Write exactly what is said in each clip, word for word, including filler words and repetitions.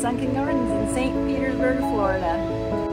Sunken Gardens in Saint Petersburg, Florida.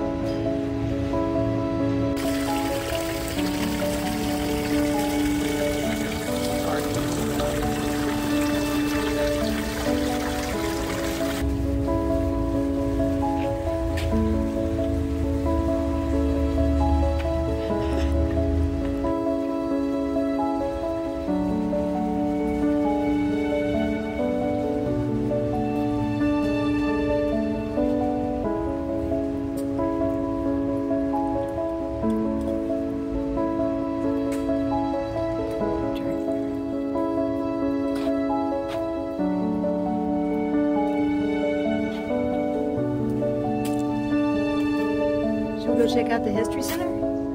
Go check out the History Center?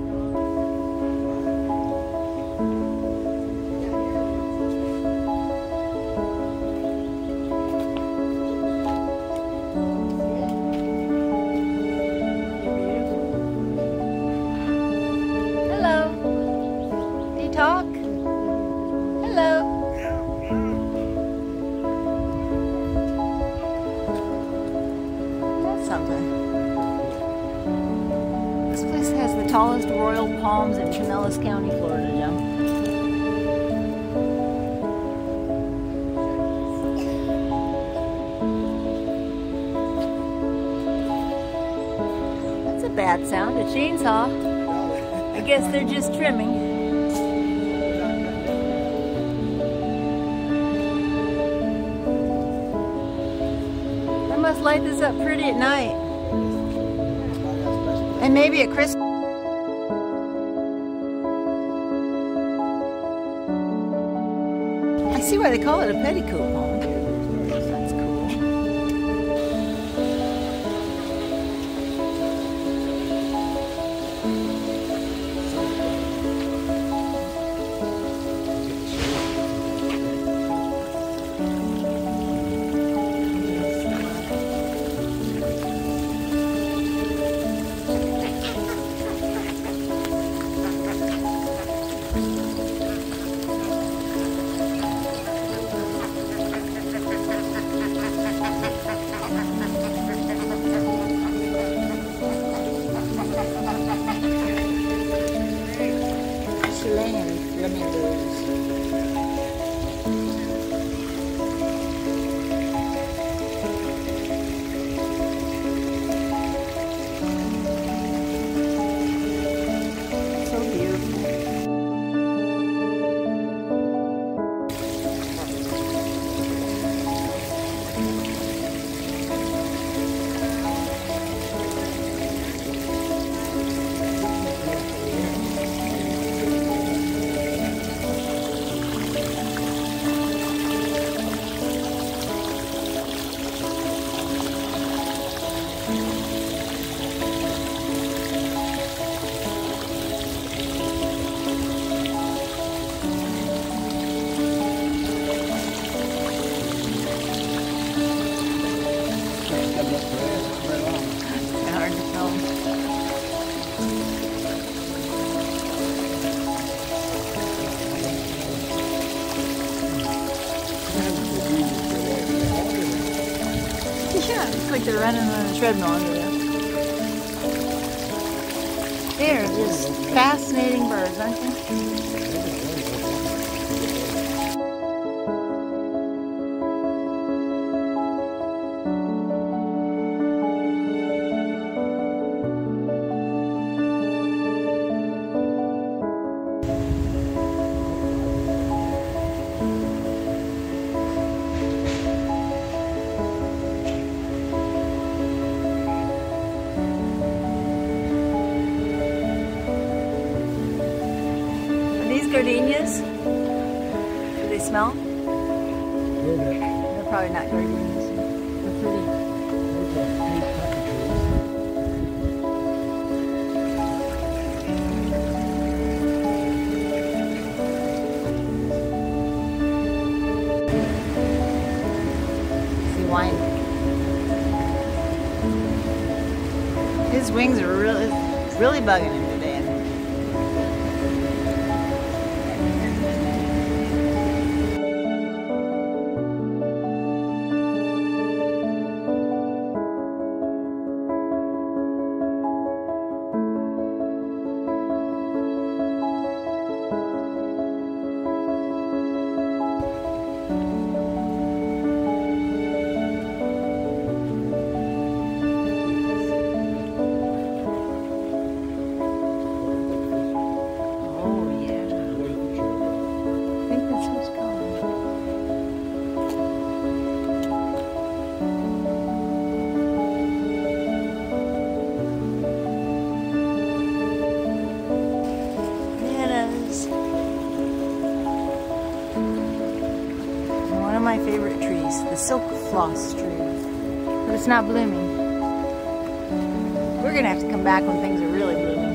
Hello. Do you talk? Hello. That's something. This place has the tallest royal palms in Pinellas County, Florida, Joe. That's a bad sound, a chainsaw. I guess they're just trimming. I must light this up pretty at night. And maybe at Christmas. I see why they call it a petticoat palm. That's cool. Hard to film. Yeah, it's like they're running on a treadmill under there. They're just fascinating birds, aren't they? Gardenias? Do they smell? A little bit. They're probably not gardenias. They're pretty. See wine. His wings are really, really bugging him today. my favorite trees, the silk floss tree. But it's not blooming. We're gonna have to come back when things are really blooming.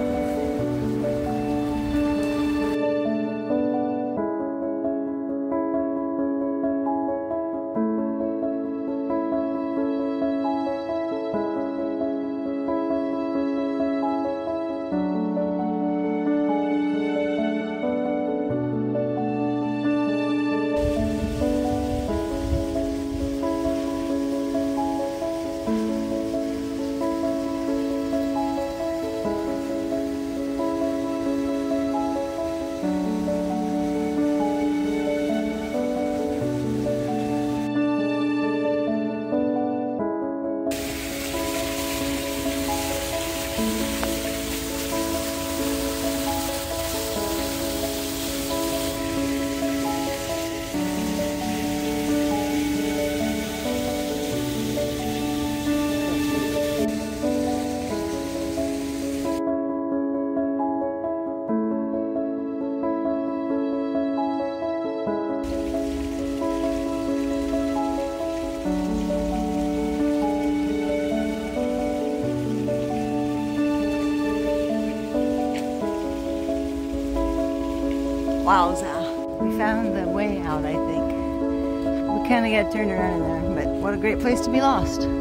Wowza. We found the way out, I think. We kind of got turned around in there, but what a great place to be lost. It's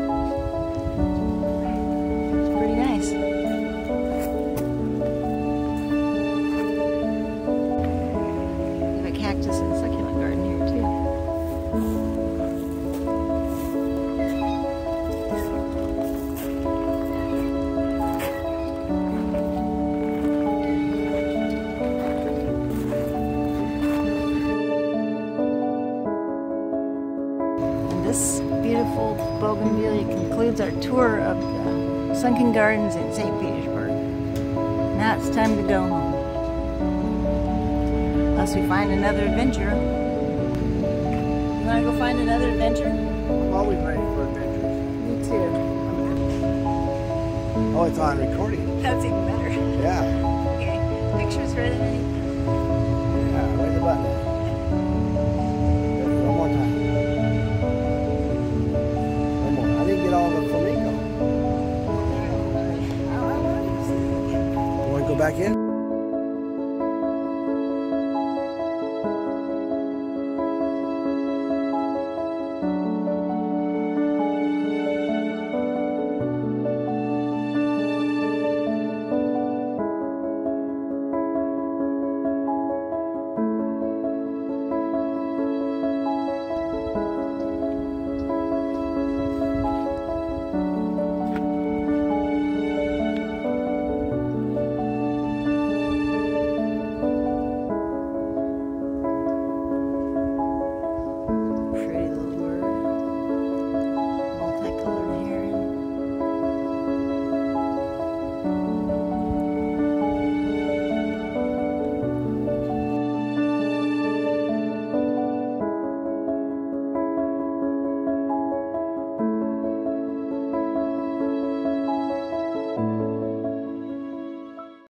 pretty nice. We have a cactus and succulent garden here too. This beautiful bougainvillea concludes our tour of the Sunken Gardens in Saint Petersburg. Now it's time to go home. Unless we find another adventure. You want to go find another adventure? I'm always ready for adventures. Me too. Oh, it's on recording. That's even better. Yeah. Okay, pictures ready?